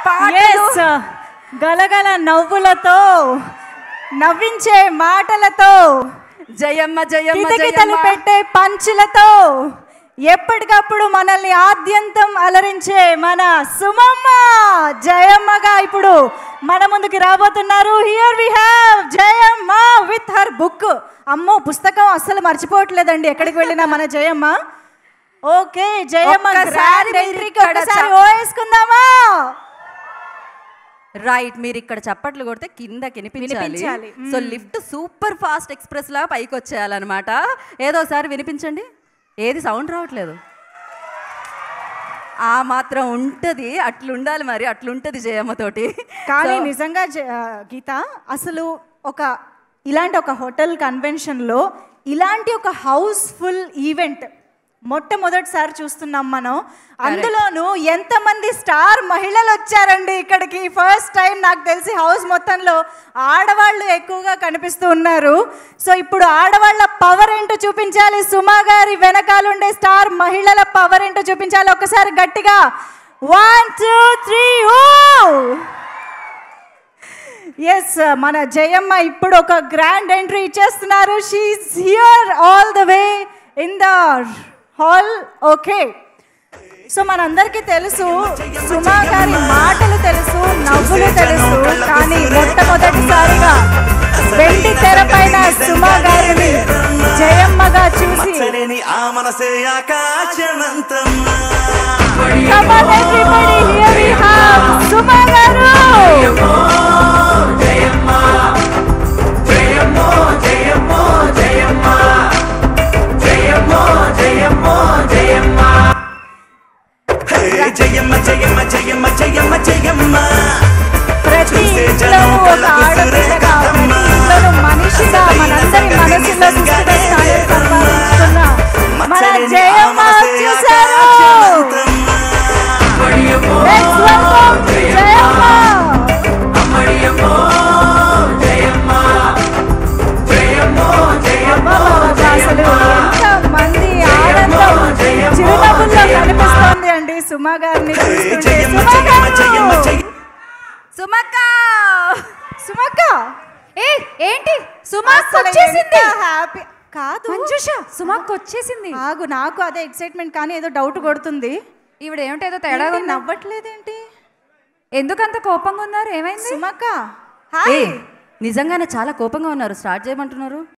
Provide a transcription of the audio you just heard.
గలగల నవ్వులతో నవ్వించే మాటలతో జయమ్మ జయమ్మ కితకితలు పెట్టే పంచులతో ఎప్పటికప్పుడు మనల్ని ఆద్యంతం అలరించే మన సుమమ్మ జయమ్మగా ఇప్పుడు మన ముందుకి రాబోతున్నారు. Here we have Jayamma with her book. అమ్మో, పుస్తకం అస్సలు మర్చిపోవట్లేదండి ఎక్కడికి వెళ్ళినా మన జయమ్మ. ఓకే జయమ్మ, ఒకసారి ఓవేసుకుందామా? రైట్, మీరు ఇక్కడ చప్పట్లు కొడితే కింద వినిపించాలి. So lift super fast express లా పైకి వచ్చేయాలన్నమాట. ఏదో ఒకసారి వినిపించండి. ఏది సౌండ్ రావట్లేదు. ఆ మాత్రం ఉంటుంది, అట్లుండాలి, మరి అట్లుంటుంది జయమ్మతోటి. కానీ నిజంగా గీత, అసలు ఇలాంటి ఒక హోటల్ కన్వెన్షన్లో ఇలాంటి ఒక హౌస్ఫుల్ ఈవెంట్ మొట్టమొదటిసారి చూస్తున్నాం మనం. అందులోనూ ఎంతమంది స్టార్ మహిళలు వచ్చారండి ఇక్కడికి. ఫస్ట్ టైం నాకు తెలిసి హౌస్ మొత్తంలో ఆడవాళ్ళు ఎక్కువగా కనిపిస్తూ ఉన్నారు. సో ఇప్పుడు ఆడవాళ్ళ పవర్ ఏంటో చూపించాలి. సుమా గారి వెనకాలండే స్టార్ మహిళల పవర్ ఏంటో చూపించాలి. ఒకసారి గట్టిగా 1 2 3. ఎస్, మన జయమ్మ ఇప్పుడు ఒక గ్రాండ్ ఎంట్రీ ఇచ్చేస్తున్నారు. She is here all the way in the hall. Okay, so మనందరికీ తెలుసు, సుమా గారి మాటలు తెలుసు, నవ్వులు తెలుసు, కానీ మొట్టమొదటిసారిగా వెండి తెర పైన సుమా గారిని జయమ్మగా చూసి సుమా గారు ప్రతి ఇంట్లో ఒక ఆడపిల్లగా, ప్రతి ఇంట్లో మనిషిగా మనందరి మనసులో సుస్థిర స్థానం సంపాదించుకున్న మన జయమ్మ వచ్చేసారు. Let's welcome Jayamma. అసలు ఎంతమంది ఆనందం చిరునవ్వుల్లో కనిపిస్తోంది అండి సుమా గారిని చూస్తుంటే. సుమక్క, సుమక్క, ఏంటి సుమాక్ వచ్చేసింది? హ్యాపీ కాదు మంజుష, సుమాక్ వచ్చేసింది. ఆగు, నాకు అదే ఎక్సైట్మెంట్, కానీ ఏదో డౌట్ కొడుతుంది. ఈవిడ ఏమిటి ఏదో తేడాగా నవ్వట్లేదేంటి? ఎందుకంత కోపంగా ఉన్నారు? ఏమైంది? సుమక్క హాయ్. నిజంగానే చాలా కోపంగా ఉన్నారు. స్టార్ట్ చేయమంటున్నారు.